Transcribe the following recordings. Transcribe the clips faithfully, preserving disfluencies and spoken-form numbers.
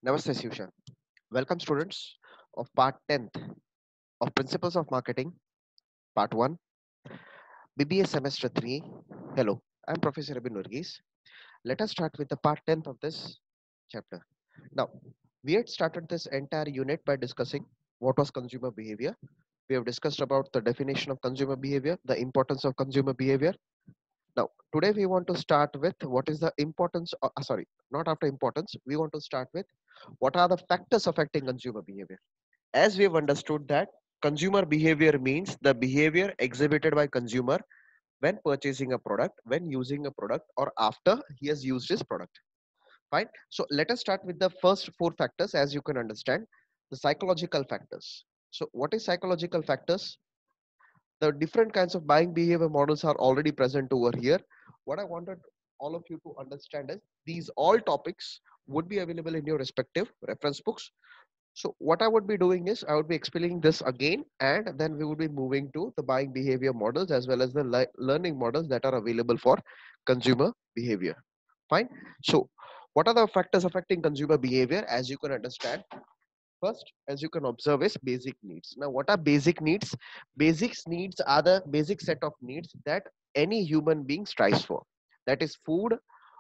Namaste, Susha. Welcome, students of Part tenth of Principles of Marketing, Part one, B B A Semester three. Hello, I'm Professor Abhin Varghese. Let us start with the Part tenth of this chapter. Now, we had started this entire unit by discussing what was consumer behavior. We have discussed about the definition of consumer behavior, the importance of consumer behavior. Now, today we want to start with what is the importance, of, uh, sorry, not after importance, we want to start with what are the factors affecting consumer behavior. As we have understood that consumer behavior means the behavior exhibited by consumer when purchasing a product, when using a product, or after he has used his product. Fine. So let us start with the first four factors. As you can understand, the psychological factors. So what is psychological factors? The different kinds of buying behavior models are already present over here. What I wanted all of you to understand is these all topics would be available in your respective reference books. So what I would be doing is I would be explaining this again, and then we would be moving to the buying behavior models as well as the le- learning models that are available for consumer behavior. Fine. So what are the factors affecting consumer behavior? As you can understand, first, as you can observe, is basic needs. Now, what are basic needs? Basic needs are the basic set of needs that any human being strives for. That is food,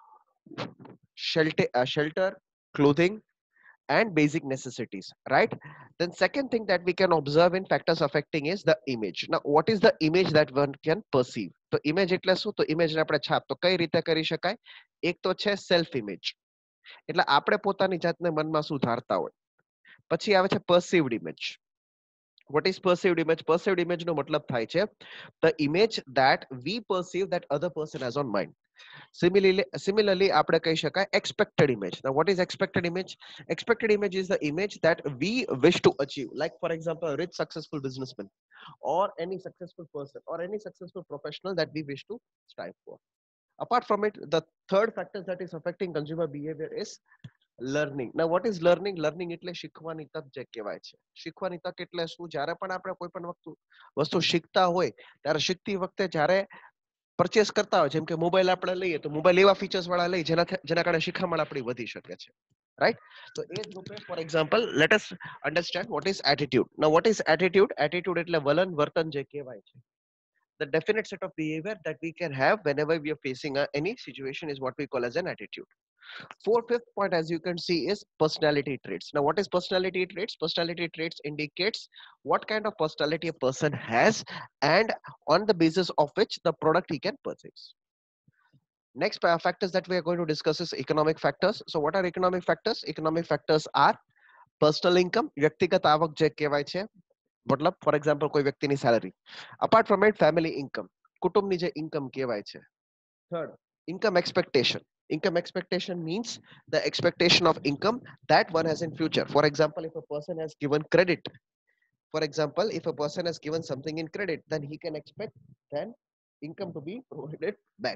shelter, uh, shelter, clothing, and basic necessities, right? Then second thing that we can observe in factors affecting is the image. Now what is the image that one can perceive? તો image એટલે શું? તો image ને આપણે છાપ તો કઈ રીતે કરી શકાય? એક તો છે self image, એટલે આપણે પોતાની જાતને મનમાં શું ધારતા હોય. પછી આવે છે perceived image. What is perceived image? Perceived image નો મતલબ થાય છે the image that we perceive that other person has on mind. Similarly, similarly, આપણે કહી શકાય expected image. Now, what is expected image? Expected image is the image that we wish to achieve. Like, for example, a rich, successful businessman, or any successful person, or any successful professional that we wish to strive for. Apart from it, the third factor that is affecting consumer behavior is learning. ના what is learning? Learning એટલે શીખવાની તક જે કહેવાય છે. શીખવાની તક એટલે શું? જ્યારે પણ આપણે કોઈ પણ વસ્તુ વસ્તુ શીખતા હોય ત્યારે શીખતી વખતે જ્યારે પરચેસ કરતા હોય, જેમ કે મોબાઈલ આપણે લઈએ તો મોબાઈલ એવા ફીચર્સ વાળા લઈ જેના જેના કારણે શીખામણ આપણી વધી શકે છે, રાઈટ? તો એ જ રૂપે for example let us understand what is attitude. Now what is attitude? Attitude એટલે વલણ વર્તન જે કહેવાય છે. The definite set of behavior that we can have whenever we are facing a, any situation is what we call as an attitude. Fourth, fifth point, as you can see, is personality traits. Now, what is personality traits? Personality traits indicates what kind of personality a person has and on the basis of which the product he can purchase. Next pa- factors that we are going to discuss is economic factors. So what are economic factors? Economic factors are personal income, વ્યક્તિગત આવક જે કહેવાય છે, મતલબ four example કોઈ વ્યક્તિની salary. Apart from it family income, કુટુંબની જે ઇન્કમ કહેવાય છે. Third, income expectation. Income expectation means the expectation of income that one has in future. For example, if a person has given credit, for example, if a person has given something in credit, then he can expect then income to be provided back.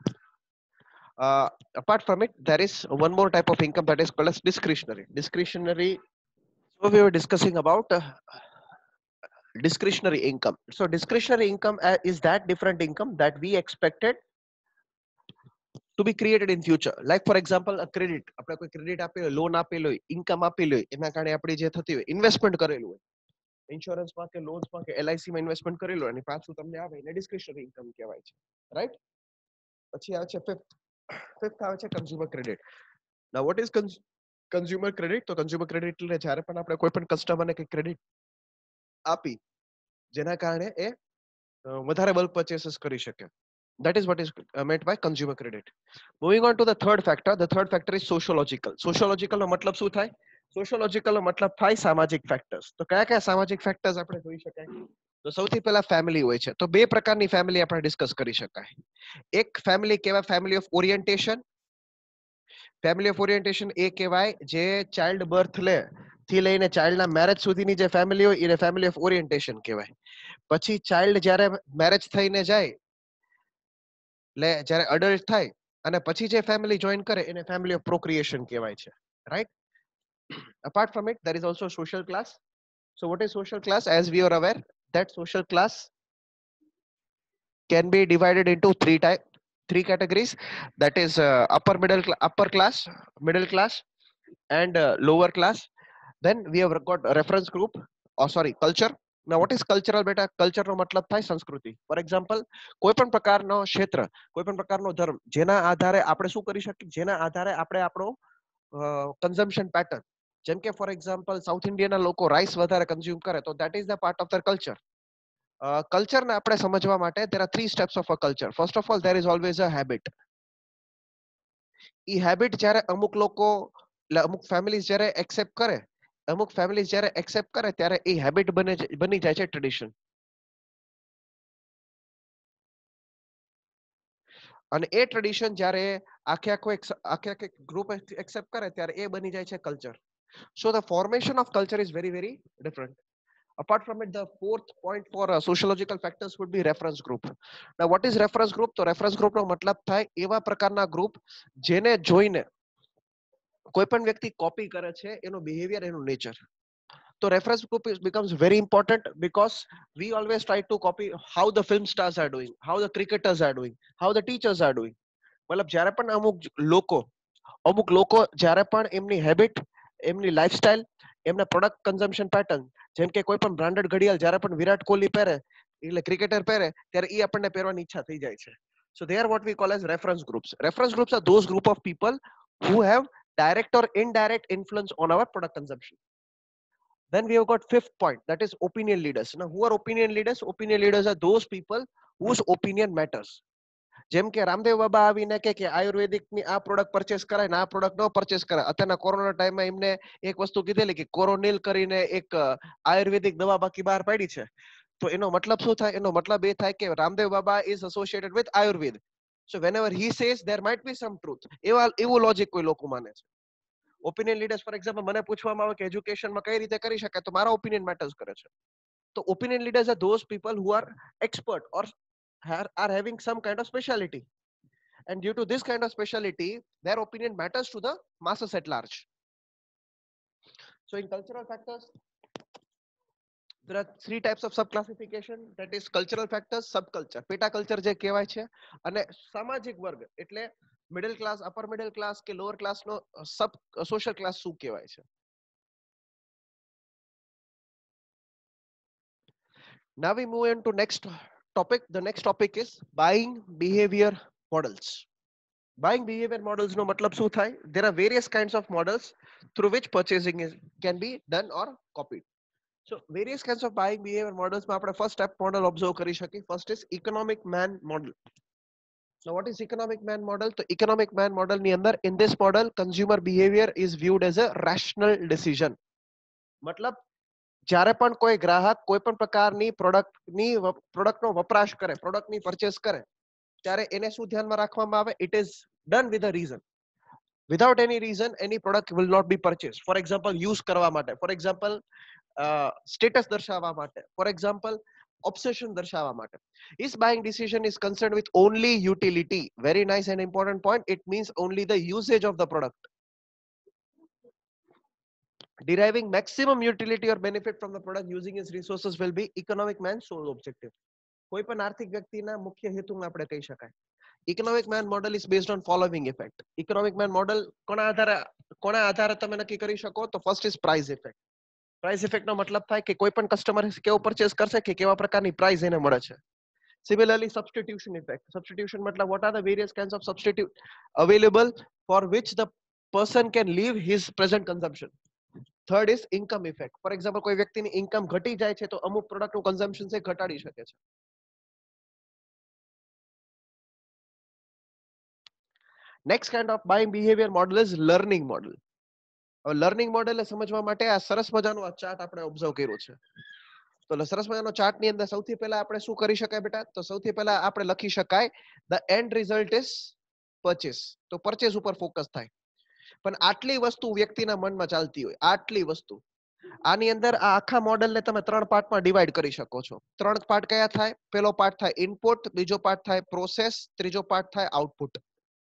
Uh, apart from it, there is one more type of income that is called as discretionary. Discretionary. So we were discussing about uh, discretionary income. So discretionary income uh, is that different income that we expected to be created in future. Like for example, a credit. આપણે કોઈ credit આપેલો, loan આપેલો હોય, income આપેલી હોય, એના કારણે આપણી જે થતી હોય, investment કરેલું હોય, insurance માં કે loans માં કે L I C માં investment કરેલું હોય અને પાછું તમને આવે એને discretionary income કહેવાય છે, right? પછી આવે છે fifth. Fifth આવે છે consumer credit. Now what is cons- consumer credit? તો consumer credit એટલે જ્યારે પણ આપણે કોઈ પણ customer ને કે credit આપી જેના કારણે એ અ, વધારે bulk purchases કરી શકે. That is what is uh, meant by consumer credit. Moving on to the third factor. The third factor is sociological. Sociological નો મતલબ શું થાય? Sociological નો મતલબ થાય સામાજિક factors. તો કયા કયા સામાજિક factors આપણે જોઈ શકાય? તો સૌથી પહેલા ફેમિલી હોય છે. તો બે પ્રકારની ફેમિલી આપણે ડિસ્કસ કરી શકાય. એક ફેમિલી કહેવાય family of orientation. Family of orientation એ કહેવાય જે ચાઇલ્ડ બર્થ લે થી લઈને ચાઇલ્ડના મેરેજ સુધીની જે ફેમિલી હોય એને ફેમિલી ઓફ ઓરિએન્ટેશન કહેવાય. પછી ચાઇલ્ડ જ્યારે મેરેજ થઈને જાય એટલે જ્યારે અડલ્ટ થાય અને પછી જે ફેમિલી જોઈન કરે એને ફેમિલી ઓફ પ્રોક્રિએશન કહેવાય છે, right? Apart from it, there is also social class. So what is social class? As we are aware that social class can be divided into three type three categories. That is uh, upper middle cl- upper class, middle class, and uh, lower class. Then we have got a reference group, or sorry, culture. Now what is cultural beta? Culture નો મતલબ થાય સંસ્કૃતિ. For example, કોઈ પણ પ્રકારનો ક્ષેત્ર, કોઈ પણ પ્રકારનો ધર્મ, જેના આધારે આપણે શું કરી શકીએ, જેના આધારે આપણે આપણો કન્ઝમ્પશન પેટર્ન, જેમ કે ફોર એક્ઝામ્પલ સાઉથ ઇન્ડિયાના લોકો રાઈસ વધારે કન્ઝ્યુમ કરે, તો that is the part of their culture. કલ્ચરને આપણે સમજવા માટે there are three steps of a culture. First of all, there is always a habit. ઈ હેબિટ જ્યારે અમુક લોકો, એટલે અમુક ફેમિલીઝ જ્યારે એક્સેપ્ટ કરે, અમુક ફેમિલીઝ જ્યારે એક્સેપ્ટ કરે ત્યારે એ હેબિટ બને છે, બની જાય છે ટ્રેડિશન. અને એ ટ્રેડિશન જ્યારે આખે આખો એક આખે આખે ગ્રુપ એક્સેપ્ટ કરે ત્યારે એ બની જાય છે culture. So the formation of culture is very very different. Apart from it, the fourth point for uh, sociological factors would be reference group. Now, what is reference group? તો reference group નો મતલબ થાય એવા પ્રકારના group જેને જોઈને કોઈ પણ વ્યક્તિ કોપી કરે છે એનો બિહેવિયર, એનું nature. So reference group is, becomes very important because we always try to copy how the film stars are doing, how the cricketers are doing, how the teachers are doing. મતલબ જ્યારે પણ અમુક લોકો અમુક લોકો જ્યારે પણ એમની હેબિટ, એમની લાઈફસ્ટાઈલ, એમના પ્રોડક્ટ કન્ઝમ્પશન પેટર્ન, જેમ કે કોઈ પણ બ્રાન્ડેડ ઘડિયાળ જ્યારે પણ વિરાટ કોહલી પહેરે, એટલે ક્રિકેટર પહેરે, ત્યારે એ આપણને પહેરવાની ઈચ્છા થઈ જાય છે. So they are what we call as reference groups. Reference groups are those group of people who have direct or indirect influence on our product consumption. Then we have got fifth point, that is opinion leaders. Now who are opinion leaders? Opinion leaders are those people whose opinion matters. જેમ કે રામદેવ બાબા આવીને કે કે આયુર્વેદિક ની આ product purchase કરાય ને આ પ્રોડક્ટ નો પરચેસ કરાય. અત્યારના કોરોના ટાઈમમાં એમને એક વસ્તુ કીધેલી કે કોરોનિલ કરીને એક આયુર્વેદિક દવા બાકી બહાર પાડી છે. તો એનો મતલબ શું થાય? એનો મતલબ એ થાય કે Ramdev Baba is associated with Ayurveda. So whenever he says there might be some truth. એવા એવું લોજિક કોઈ લોકો માને છે. ઓપિનિયન લીડર્સ, ફોર એક્ઝામ્પલ, મને પૂછવામાં આવે કે એજ્યુકેશનમાં કઈ રીતે કરી શકાય, તો મારા ઓપિનિયન મેટર્સ કરે છે. તો opinion leaders are those people who are expert or are having some kind of speciality, and due to this kind of speciality their opinion matters to the masses at large. So in cultural factors there are three types of sub classification, that is cultural factors, subculture, પેટા culture જે કહેવાય છે, અને સામાજિક વર્ગ એટલે middle class, upper middle class lower લોઅર ક્લાસ નો સબ સોશિયલ ક્લાસ શું કહેવાય છે. Now we move into next topic. The next topic is buying behavior models. Buying behavior models no matlab શું થાય? There are various kinds of models through which purchasing is, can be done or copied. So various kinds of buying behavior models માં આપણે first step model observe કરી શકીએ. First is economic man model. Now what is economic man model? તો economic man model ની અંદર, in this model consumer behavior is viewed as a rational decision. મતલબ જ્યારે પણ કોઈ ગ્રાહક કોઈ પણ પ્રકારની પ્રોડક્ટની પ્રોડક્ટનો વપરાશ કરે, પ્રોડક્ટની પરચેસ કરે, ત્યારે એને શું ધ્યાનમાં રાખવામાં આવે? It is done with a reason. Without any reason any product will not be purchased. For example, use કરવા માટે, for example સ્ટેટસ દર્શાવવા માટે, for example obsession દર્શાવવા માટે. His buying decision is concerned with only utility. Very nice and important point. It means only the usage of the product. Deriving maximum utility or benefit from the product using its resources will be economic man's sole objective. કોઈ પણ આર્થિક વ્યક્તિના મુખ્ય હેતુને આપણે કહી શકાય. Economic man model is based on following effect. Economic man model કોના આધારે કોના આધારે તમે નક્કી કરી શકો? તો first is price effect. Price effect નો મતલબ થાય કે કોઈ પણ કસ્ટમર કેવો પરચેસ કરશે કે કેવા પ્રકારની પ્રાઇસ એને મળે છે. Similarly, substitution effect. Substitution મતલબ what are the various kinds of substitute available for which the person can leave his present consumption. Third is income effect. For example, કોઈ વ્યક્તિની ઇન્કમ ઘટી જાય છે તો અમુક પ્રોડક્ટનું કન્ઝમ્પશન છે ઘટાડી શકે છે. Next kind of buying behavior model is learning model. હવે લર્નિંગ મોડેલ સમજવા માટે આ સરસ મજાનો આ ચાર્ટ આપણે ઓબ્ઝર્વ કર્યો છે. તો સરસ મજાનો ચાર્ટની અંદર સૌથી પહેલા આપણે શું કરી શકાય બેટા? તો સૌથી પહેલા આપણે લખી શકાય the end result is purchase. તો પરચેસ ઉપર ફોકસ થાય. પણ આટલી વસ્તુ વ્યક્તિના મનમાં ચાલતી હોય, આટલી વસ્તુ, આની અંદર આ આખા મોડેલને તમે ત્રણ પાર્ટમાં ડિવાઈડ કરી શકો છો. ત્રણ પાર્ટ કયા થાય? પહેલો પાર્ટ થાય ઇનપુટ, બીજો પાર્ટ થાય પ્રોસેસ, ત્રીજો પાર્ટ થાય આઉટપુટ.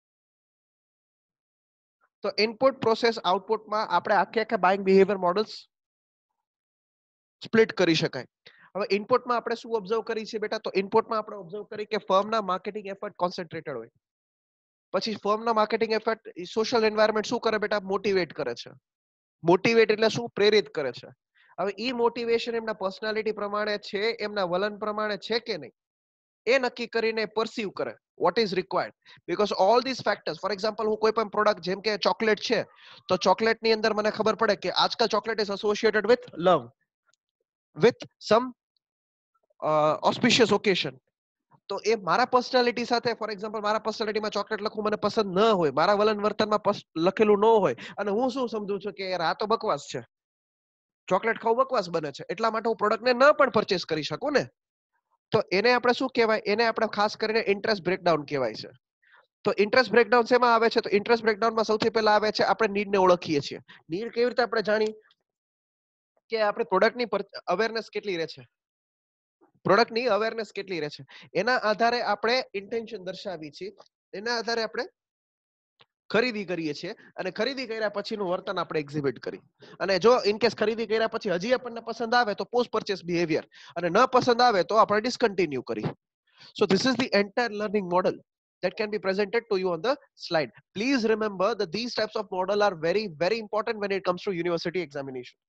તો ઇનપુટ, પ્રોસેસ, આઉટપુટમાં આપણે આખે આખા બાઇંગ બિહેવિયર મોડલ્સ સ્પ્લિટ કરી શકાય. હવે ઇનપુટમાં આપણે શું ઓબ્ઝર્વ કરી છે બેટા? તો ઇનપુટમાં આપણે ઓબ્ઝર્વ કરી કે ફર્મના માર્કેટિંગ એફર્ટ કોન્સન્ટ્રેટેડ હોય. પછી ફર્મના માર્કેટિંગ એફર્ટ, સોશિયલ એન્વાયરમેન્ટ શું કરે બેટા? મોટિવેટ કરે છે. મોટિવેટ એટલે શું? પ્રેરિત કરે છે. હવે ઈ મોટિવેશન એમના પર્સનાલિટી પ્રમાણે છે, એમના વલણ પ્રમાણે છે કે નહીં, એ નક્કી કરીને પરસીવ કરે what is required, because all these factors, for example હું કોઈ પણ પ્રોડક્ટ જેમ કે ચોકલેટ છે, તો ચોકલેટ ની અંદર મને ખબર પડે કે આજકાલ chocolate is associated with love, with some uh, auspicious occasion. તો એ મારા પર્સનાલિટી સાથે, ફોર એક્ઝામ્પલ મારા પર્સનાલિટીમાં ચોકલેટ લખવું મને પસંદ ન હોય, મારા વલણ વર્તનમાં પસ- લખેલું ન હોય, અને હું શું સમજુ છું કે યાર આ તો બકવાસ છે, ચોકલેટ ખાવું બકવાસ બને છે, એટલા માટે હું પ્રોડક્ટને ન પણ પરચેસ કરી શકું ને. તો એને આપણે શું કહેવાય? એને આપણે ખાસ કરીને ઇન્ટરેસ્ટ બ્રેકડાઉન કહેવાય છે. તો ઇન્ટરેસ્ટ બ્રેકડાઉન શેમાં આવે છે? તો ઇન્ટરેસ્ટ બ્રેકડાઉનમાં સૌથી પહેલા આવે છે આપણે નીડને ઓળખીએ છીએ. નીડ કેવી રીતે આપણે જાણી કે આપણે પ્રોડક્ટની અવેરનેસ કેટલી રહે છે, પ્રોડક્ટની અવેરનેસ કેટલી રહે છે, એના આધારે આપણે ઇન્ટેન્શન દર્શાવી છીએ, એના આધારે આપણે ખરીદી કરીએ છીએ, અને ખરીદી કર્યા પછીનું વર્તન આપણે એક્ઝિબિટ કરી. અને જો ઇન કેસ ખરીદી કર્યા પછી હજી આપણને પસંદ આવે તો પોસ્ટ પરચેસ બિહેવિયર, અને ન પસંદ આવે તો આપણે ડિસકન્ટિન્યુ કરી. So this is the entire learning model that can be presented to you on the slide. Please remember that these types of model are very, very important when it comes to university examination.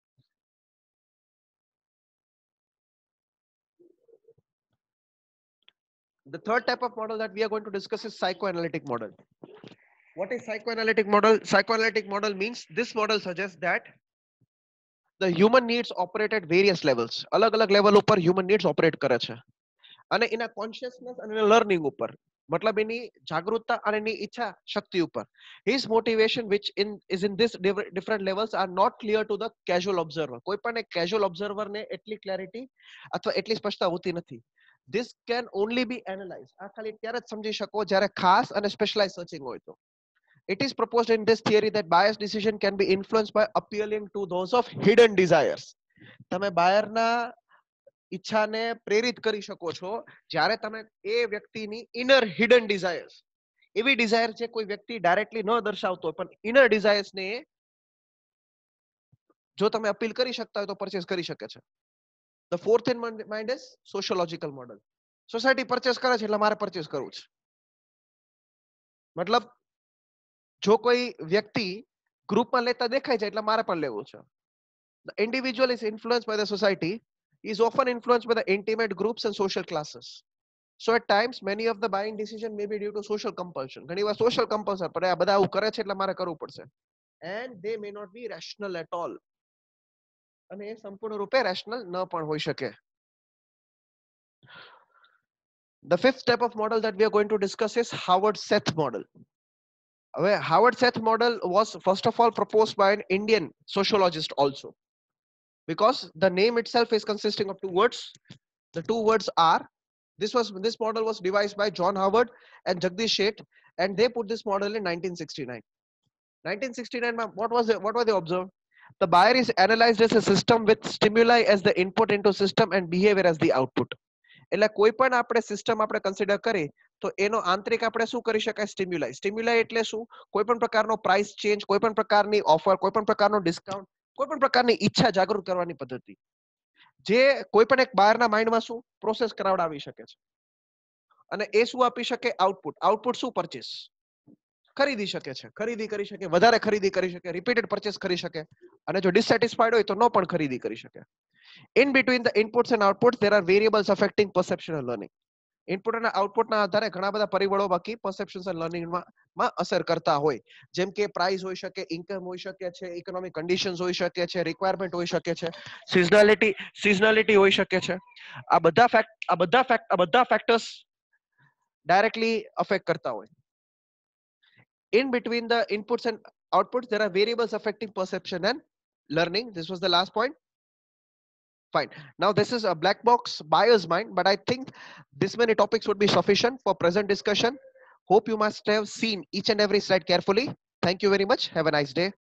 The third type of model that we are going to discuss is psychoanalytic model. What is psychoanalytic model? Psychoanalytic model means this model suggests that the human needs operate at various levels. અલગ અલગ level ઉપર human needs operate કરે છે, અને એના consciousness અને learning ઉપર, મતલબ એની જાગૃતતા અને એની ઈચ્છા શક્તિ ઉપર. His motivation which in is in this diff- different levels are not clear to the casual observer. કોઈ પણ એક casual observer ને એટલી ક્લેરિટી અથવા એટલી સ્પષ્ટતા હોતી નથી. This can only be analyzed. આ ખાલી ત્યારે જ સમજી શકો જ્યારે ખાસ અને સ્પેશલાઇઝ સર્ચિંગ હોય તો. It is proposed in this theory that biased decision can be influenced by appealing to those of hidden desires. તમે બહારના ઈચ્છાને પ્રેરિત કરી શકો છો જ્યારે તમે એ વ્યક્તિની ઇનર હિડન ડિઝાયર્સ, એવી ડિઝાયર છે કોઈ વ્યક્તિ ડાયરેક્ટલી ન દર્શાવતો હોય પણ ઇનર ડિઝાયર્સ ને જો તમે અપીલ કરી શકતા હોય તો પરચેસ કરી શકે છે. The fourth in mind is sociological model. Society purchase કરે છે એટલે મારે પરચેસ કરવું છે. મતલબ જો કોઈ વ્યક્તિ ગ્રુપમાં લેતા દેખાય છે એટલે મારે પણ લેવું છે. The individual is influenced by the society, is often influenced by the intimate groups and social classes. So at times many of the buying decision may be due to social compulsion. ઘણી વાર social compulsion, પણ આ બધા આવું કરે છે એટલે મારે કરવું પડશે. And they may not be rational at all. અને એ સંપૂર્ણ રૂપે રેશનલ ન પણ હોઈ શકે. The fifth type of model that we are going to discuss is Howard Seth model. હવે Howard Seth model was first of all proposed by an Indian sociologist also, because the name itself is consisting of two words. The two words are, this was this model was devised by John Howard and Jagdish Sheth, and they put this model in nineteen sixty-nine. nineteen sixty-nine, what was it, what were they observed? The buyer is analyzed as a system with stimuli as the input into system and behavior as the output. એટલે કોઈ પણ આપણે system આપણે consider કરી તો એનો આંતરિક આપણે શું કરી શકાય? સ્ટિમ્યુલાઈ. સ્ટિમ્યુલાઈ એટલે શું? કોઈ પણ પ્રકારનો પ્રાઇસ ચેન્જ, કોઈ પણ પ્રકારની ઓફર, કોઈ પણ પ્રકારનો ડિસ્કાઉન્ટ, કોઈ પણ પ્રકારની ઈચ્છા જાગૃત કરવાની પદ્ધતિ, જે કોઈ પણ એક બહારના માઇન્ડમાં શું પ્રોસેસ કરાવડાવી શકે છે, અને એ શું આપી શકે? આઉટપુટ. આઉટપુટ શું? પરચેસ. ખરીદી શકે છે, ખરીદી કરી શકે, વધારે ખરીદી કરી શકે, રિપીટેડ પરચેસ કરી શકે, અને જો ડિસસેટિસ્ફાઈડ હોય તો ન પણ ખરીદી કરી શકે. In between the inputs and outputs there are variables affecting perception and learning. Input અને આઉટપુટના આધારે ઘણા બધા પરિબળો બાકી પરસેપ્શન અને લર્નિંગમાં માં અસર કરતા હોય, જેમ કે પ્રાઇસ હોઈ શકે, ઇન્કમ હોઈ શકે છે, ઇકોનોમિક કન્ડિશન્સ હોઈ શકે છે, રિક્વાયરમેન્ટ હોઈ શકે છે, સિઝનાલિટી સિઝનાલિટી હોઈ શકે છે. આ બધા ફેક્ટ આ બધા ફેક્ટ આ બધા ફેક્ટર્સ ડાયરેક્ટલી અફેક્ટ કરતા હોય. In between the inputs and outputs there are variables affecting perception and learning. This was the last point. Fine. Now this is a black box buyer's mind, but I think this many topics would be sufficient for present discussion. Hope you must have seen each and every slide carefully. Thank you very much. Have a nice day.